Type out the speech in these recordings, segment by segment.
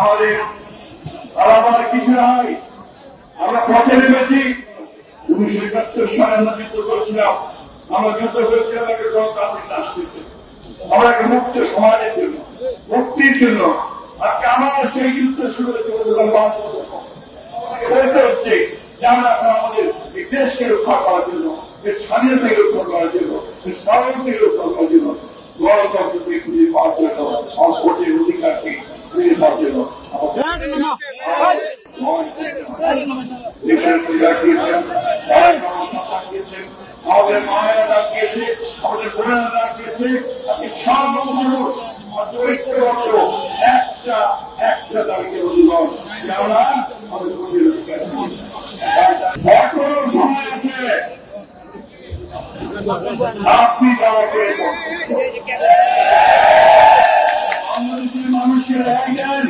আমাদের আমার কিছু নাই, আমরা পথে নেমেছি। 1971 সালে আমরা যুদ্ধ করেছিলাম, আমরা যুদ্ধ করেছিলাম একটা গণতান্ত্রিক রাষ্ট্রীতে, আমরা একটা মুক্ত সমাজের জন্য, মুক্তির জন্য। আজকে আমার সেই যুদ্ধ শুরু হয়েছে আমাকে বলতে হচ্ছে যে আমরা এখন আমাদের এই দেশকে রক্ষা করার জন্য, এর স্বাধীনতাকে রক্ষা করার জন্য, এর স্বাধীনতাকে রক্ষা করার জন্য, গণতন্ত্রকে খুঁজে পাওয়ার জন্য, আমার ভোটের অধিকারকে খুঁজে পাওয়ার জন্য দেশের পূজা দিয়েছেন, আমাদের মায়েরা ডাক দিয়েছে, আমাদের বোনেরা ডাক দিয়েছে। আজকে সব মানুষ ঐক্যবদ্ধ একটা দাবিকে অধিকার আমরা আমাদের ভোটের অধিকার। এখনো সময় আছে, আপনি বাংলাদেশের মানুষের দেন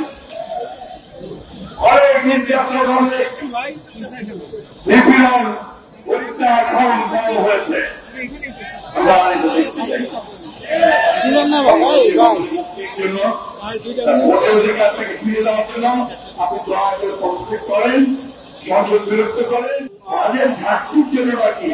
অনেক নির্যাতন, অনেক নিপীড়ন পরীক্ষা এখন বড় হয়েছে। মুক্তির জন্য ভোটের অধিকার থেকে ফিরে দেওয়ার জন্য আপনি দয়া করে পদক্ষেপ করেন, সংসদ বিরক্ত করেন। তাদের ঘাটতির জন্য নাকি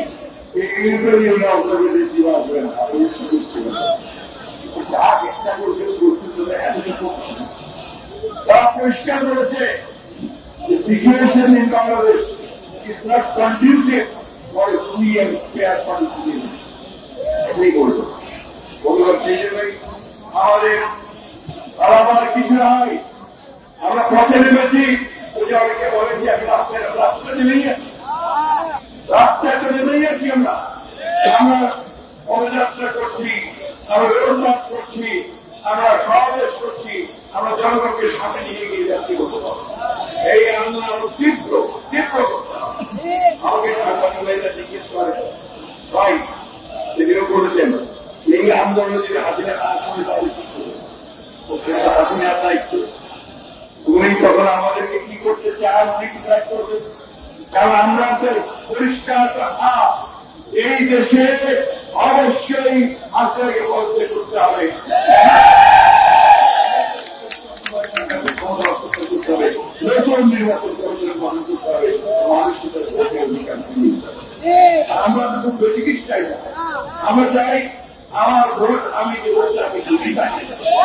পরিষ্কার করেছে situation in Bangladesh is not conducive for a free and fair participation. এটাই বলতো বললাম, সেই জন্যই আমাদের আমার কিছু নাই, আমরা পথে নেমেছি। ওই যে অনেকে বলে যে আমি রাস্তায় নেমেই আছি, রাস্তায় তো নেমেই আছি। আমরা পদযাত্রা করছি, আমরা রোড মার্চ করছি, আমরা সমাবেশ করছি, আমরা জনগণকে সামনে নিয়ে গিয়ে যাচ্ছি। এই আন্দোলন আরো তীব্র তীব্র করতে হবে। আমাকে সাংবাদিক ভাইরা জিজ্ঞেস করে ভাই যেগুলো করেছেন এই আন্দোলন যদি হাসিনা না করে তাহলে কি করবে? সেটা হাসিনার দায়িত্ব। উনি তখন আমাদেরকে কি করতে চান উনি ডিসাইড করবেন। কারণ আমরা পরিষ্কার কথা, এই দেশে অবশ্যই হাসিনাকে বলতে করতে হবে, নতুন নির্বাচন কমিশন করতে হবে, মানুষের অধিকার। আমরা তো খুব বেশি কিছু চাই না, আমরা চাই আমার ভোট আমি যে ভোট তাকে খুশি থাকি।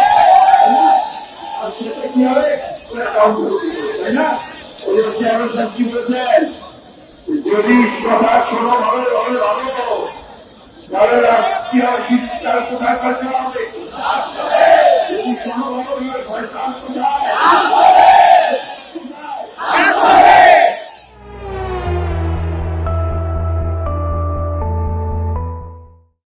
আর সেটা কি হবে তাই না? ওই চেয়ারম্যান সাহেব কি বলেছেন, যদি কথা শোনো ভালো ভালো ভালো তাহলে কি হবে, শীতকাল কোথায় খরচা হবে, যদি শোনো ভালো ফয়সাল কোথায়